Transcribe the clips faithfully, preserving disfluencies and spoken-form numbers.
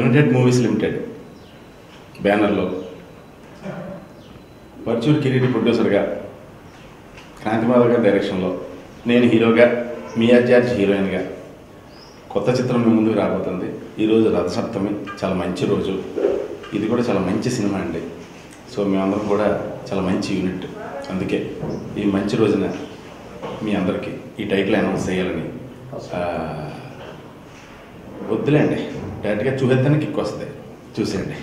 United movies limited బ్యానర్లో పర్చూర్ కిరీటి ప్రొడ్యూసర్గా క్రాంతిమాధవ్ గారి డైరెక్షన్లో నేను హీరోగా మియా జార్జ్ హీరోయిన్గా కొత్త చిత్రం మీ ముందుకు రాబోతుంది. ఈరోజు రథసప్తమి, చాలా మంచి రోజు. ఇది కూడా చాలా మంచి సినిమా అండి. సో మేమందరం కూడా చాలా మంచి యూనిట్. అందుకే ఈ మంచి రోజున మీ అందరికీ ఈ టైటిల్ అనౌన్స్ చేయాలని. వద్దులేండి, డైరెక్ట్గా చూసేద్దానికి కిక్ వస్తుంది, చూసేయండి.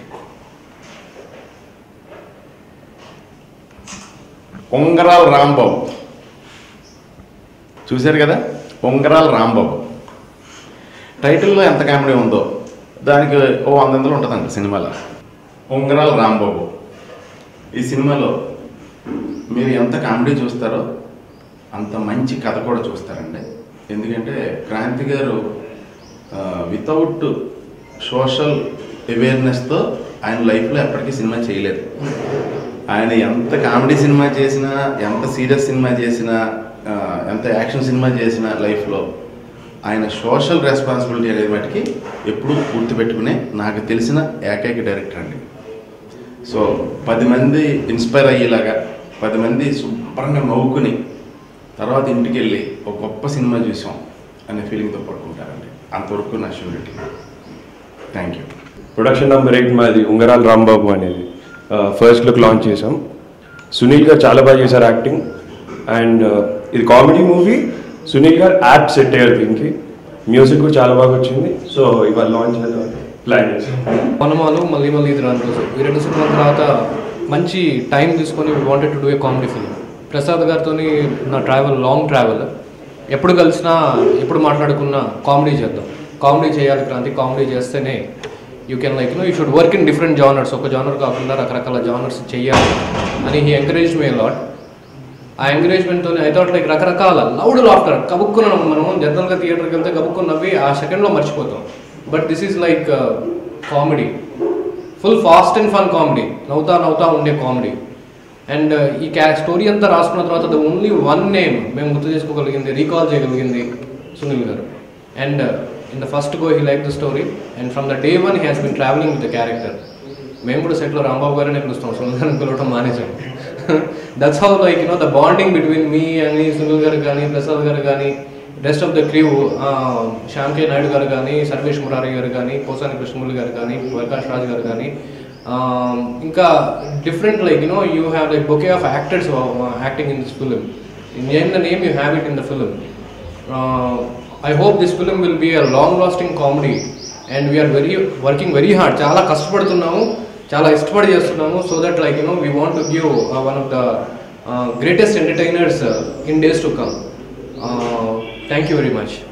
ఉంగరాల రాంబాబు చూశారు కదా, ఉంగరాల రాంబాబు. టైటిల్లో ఎంత కామెడీ ఉందో దానికి ఓ వందలు ఉంటుందండి సినిమాలో. ఉంగరాల రాంబాబు ఈ సినిమాలో మీరు ఎంత కామెడీ చూస్తారో అంత మంచి కథ కూడా చూస్తారండి. ఎందుకంటే క్రాంతి గారు వితౌట్ సోషల్ అవేర్నెస్తో ఆయన లైఫ్లో ఎప్పటికీ సినిమా చేయలేదు. ఆయన ఎంత కామెడీ సినిమా చేసినా, ఎంత సీరియస్ సినిమా చేసినా, ఎంత యాక్షన్ సినిమా చేసినా లైఫ్లో ఆయన సోషల్ రెస్పాన్సిబిలిటీ అనేది మటుకి ఎప్పుడూ గుర్తుపెట్టుకునే నాకు తెలిసిన ఏకైక డైరెక్టర్ అండి. సో పది మంది ఇన్స్పైర్ అయ్యేలాగా, పది మంది శుభ్రంగా నవ్వుకుని తర్వాత ఇంటికి వెళ్ళి ఒక గొప్ప సినిమా చూసాం అనే ఫీలింగ్తో పడుకుంటారండి. అంతవరకు నా surety. Thank you. Production number eight మాది ఉంగరాల రాంబాబు అనేది ఫస్ట్ లుక్ లాంచ్ చేసాం. సునీల్ గారు చాలా బాగా చేశారు యాక్టింగ్. అండ్ ఇది కామెడీ మూవీ. సునీల్ గారు యాప్ సెట్ అయ్యారు దీనికి. మ్యూజిక్ కూడా చాలా బాగా వచ్చింది. సో ఇవాళ లాంచ్ ప్లాన్ చేసాం. వనమాలు మళ్ళీ మళ్ళీ ఇది రెండు రోజు ఈ రెండు సినిమాల తర్వాత మంచి టైం తీసుకొని we wanted to do a comedy film. Prasad గారితో నా ట్రావెల్ లాంగ్ ట్రావెల్. ఎప్పుడు కలిసినా ఎప్పుడు మాట్లాడుకున్నా కామెడీ చేద్దాం, కామెడీ చేయాలి క్రాంతి, కామెడీ చేస్తేనే you can like no you should work in different genres. ఒక జానర్ కాకుండా రకరకాల జానర్స్ చెయ్యాలి అని హీ ఎంకరేజ్ మీ లాట్. ఆ ఎంకరేజ్మెంట్తో ఐ థాట్ లైక్ రకరకాల లౌడ్ లాఫ్టర్ కబుక్కున్నాం. మనం జనరల్గా థియేటర్కి వెళ్తే కబుక్కుని నవ్వి ఆ సెకండ్లో మర్చిపోతాం. But this is like comedy, full fast and fun comedy, నవ్వుతా నవ్వుతా ఉండే కామెడీ. అండ్ ఈ క్యా స్టోరీ అంతా రాసుకున్న తర్వాత ద ఓన్లీ వన్ నేమ్ మేము గుర్తు చేసుకోగలిగింది, రీకాల్ చేయగలిగింది Sunil garu. And in the first go he like the story and from the day one he has been traveling with the character. మేము కూడా సెట్లో రాంబాబు గారనే పిలుస్తాం, సునీల్ గారిని పిలవటం మానేసాం. That's how like you know the bonding between me అని సునీల్ గారు కానీ, ప్రసాద్ గారు కానీ, rest of the crew, Shyam K Naidu garu కానీ, సర్వేష్ మురారి గారు కానీ, పోసాని కృష్ణమూర్తి గారు కానీ, ప్రకాష్ రాజ్ గారు కానీ, ఇంకా different like you know you have like bouquet of actors acting in this film. Name the name you have it in the film. I hope this film will be a long lasting comedy and we are very working very hard. చాలా కష్టపడుతున్నాము, చాలా ఇష్టపడి చేస్తున్నాము. So that like you know we want to give one of the greatest entertainers in days to come. Thank you very much.